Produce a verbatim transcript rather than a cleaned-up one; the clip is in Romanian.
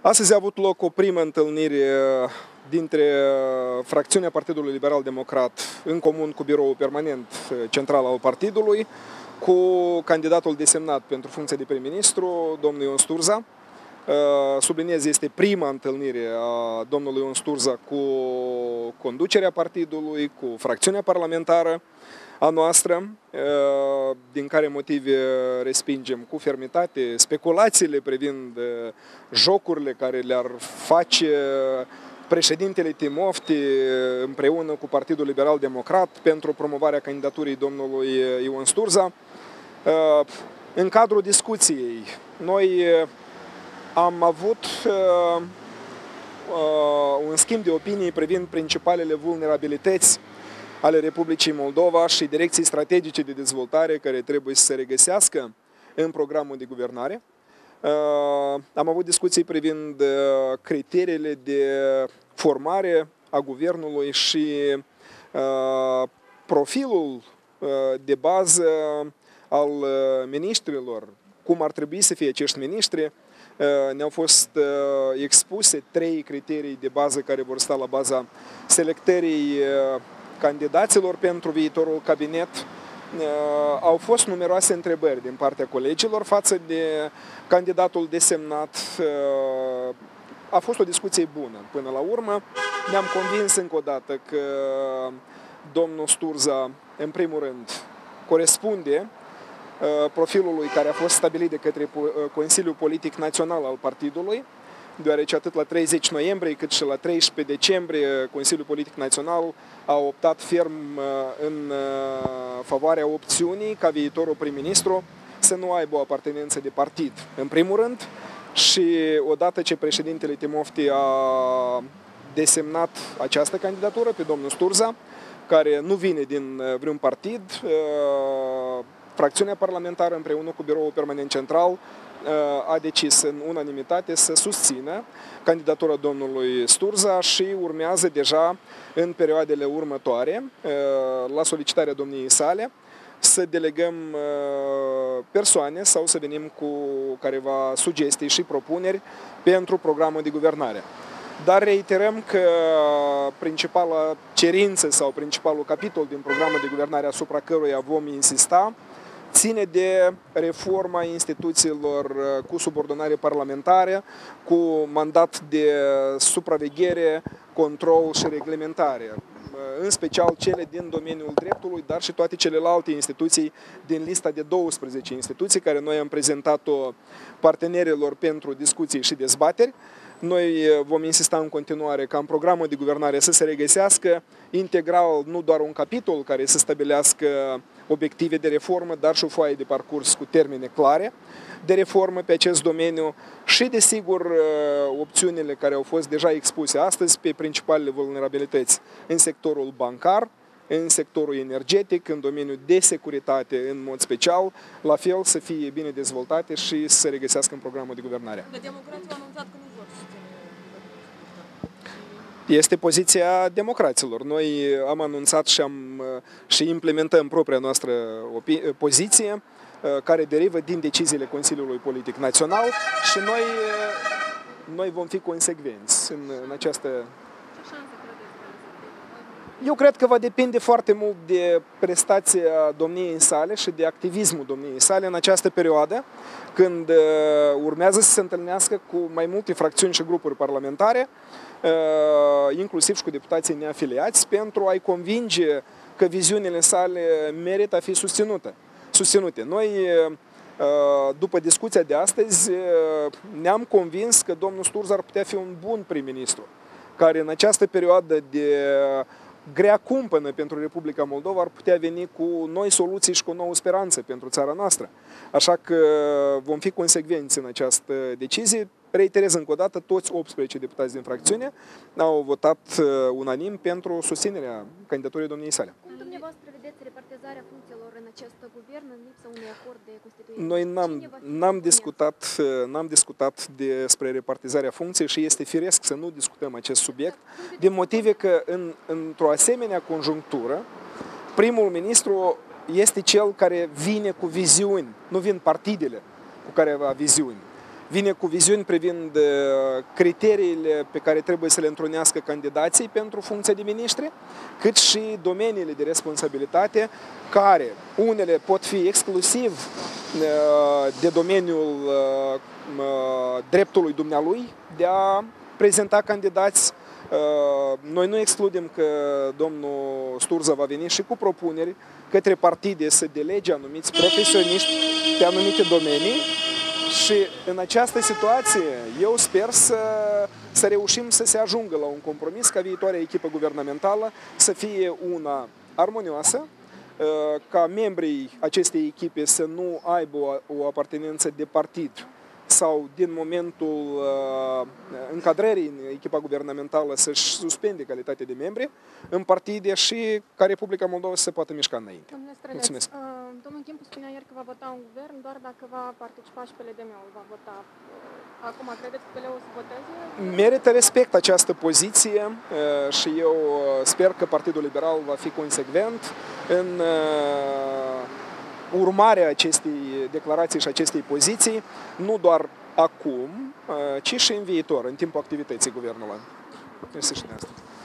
Astăzi a avut loc o primă întâlnire dintre fracțiunea Partidului Liberal Democrat în comun cu biroul permanent central al partidului, cu candidatul desemnat pentru funcția de prim-ministru, domnul Ion Sturza. Subliniez, este prima întâlnire a domnului Ion Sturza cu conducerea partidului, cu fracțiunea parlamentară a noastră, din care motive respingem cu fermitate speculațiile privind jocurile care le-ar face președintele Timofti împreună cu Partidul Liberal Democrat pentru promovarea candidaturii domnului Ion Sturza. În cadrul discuției, noi am avut un schimb de opinii privind principalele vulnerabilități ale Republicii Moldova și direcții strategice de dezvoltare care trebuie să se regăsească în programul de guvernare. Am avut discuții privind criteriile de formare a guvernului și profilul de bază al miniștrilor, cum ar trebui să fie acești miniștri. Ne-au fost expuse trei criterii de bază care vor sta la baza selectării candidaților pentru viitorul cabinet. Au fost numeroase întrebări din partea colegilor față de candidatul desemnat. A fost o discuție bună până la urmă. Ne-am convins încă o dată că domnul Sturza, în primul rând, corespunde profilului care a fost stabilit de către Consiliul Politic Național al partidului, deoarece atât la treizeci noiembrie cât și la treisprezece decembrie Consiliul Politic Național a optat ferm în favoarea opțiunii ca viitorul prim-ministru să nu aibă o apartenență de partid, în primul rând, și odată ce președintele Timofti a desemnat această candidatură pe domnul Sturza, care nu vine din vreun partid, fracțiunea parlamentară împreună cu biroul permanent central a decis în unanimitate să susțină candidatura domnului Sturza și urmează deja în perioadele următoare, la solicitarea domniei sale, să delegăm persoane sau să venim cu careva sugestii și propuneri pentru programul de guvernare. Dar reiterăm că principala cerință sau principalul capitol din programul de guvernare asupra căruia vom insista ține de reforma instituțiilor cu subordonare parlamentară, cu mandat de supraveghere, control și reglementare, în special cele din domeniul dreptului, dar și toate celelalte instituții din lista de douăsprezece instituții care noi am prezentat-o partenerilor pentru discuții și dezbateri. Noi vom insista în continuare ca în programul de guvernare să se regăsească integral nu doar un capitol care să stabilească obiective de reformă, dar și o foaie de parcurs cu termene clare de reformă pe acest domeniu și, desigur, opțiunile care au fost deja expuse astăzi pe principalele vulnerabilități în sectorul bancar, în sectorul energetic, în domeniul de securitate în mod special, la fel să fie bine dezvoltate și să se regăsească în programul de guvernare. Democrații au anunțat că nu vor susține. Este poziția democraților. Noi am anunțat și, am, și implementăm propria noastră poziție, care derivă din deciziile Consiliului Politic Național și noi, noi vom fi consecvenți în, în această... Eu cred că va depinde foarte mult de prestația domniei sale și de activismul domniei sale în această perioadă, când urmează să se întâlnească cu mai multe fracțiuni și grupuri parlamentare, inclusiv și cu deputații neafiliați, pentru a-i convinge că viziunile sale merită a fi susținute. susținute. Noi, după discuția de astăzi, ne-am convins că domnul Sturza ar putea fi un bun prim-ministru, care în această perioadă de grea cumpănă pentru Republica Moldova ar putea veni cu noi soluții și cu o nouă speranță pentru țara noastră. Așa că vom fi consecvenți în această decizie. Reiterez încă o dată, toți optsprezece deputați din fracțiune au votat unanim pentru susținerea candidaturii domniei sale. Cum dumneavoastră vedeți repartizarea funcțiilor în acest guvern în lipsa unui acord de constituire? Noi n-am discutat, n-am discutat despre repartizarea funcției și este firesc să nu discutăm acest subiect, din motive că în, într-o asemenea conjunctură, primul ministru este cel care vine cu viziuni, nu vin partidele cu care avea viziuni. vine cu viziuni privind criteriile pe care trebuie să le întrunească candidații pentru funcția de miniștri, cât și domeniile de responsabilitate, care unele pot fi exclusiv de domeniul dreptului dumnealui de a prezenta candidați. Noi nu excludem că domnul Sturza va veni și cu propuneri către partide să delege anumiți profesioniști pe anumite domenii și în această situație eu sper să, să reușim să se ajungă la un compromis ca viitoarea echipă guvernamentală să fie una armonioasă, ca membrii acestei echipe să nu aibă o, o apartenență de partid sau din momentul uh, încadrării în echipa guvernamentală să-și suspende calitatea de membri în partide și ca Republica Moldova să se poată mișca înainte. Domnule Străleț, Mulțumesc. Uh, domnul Chimpu spunea ieri că va vota un guvern doar dacă va participa și P L D M-ul va vota. Uh, acum credeți că P L-ul o să voteze? Merită respect această poziție uh, și eu sper că Partidul Liberal va fi consecvent în uh, urmarea acestei declarații și acestei poziții, nu doar acum, ci și în viitor, în timpul activității guvernului. Mersi și de asta.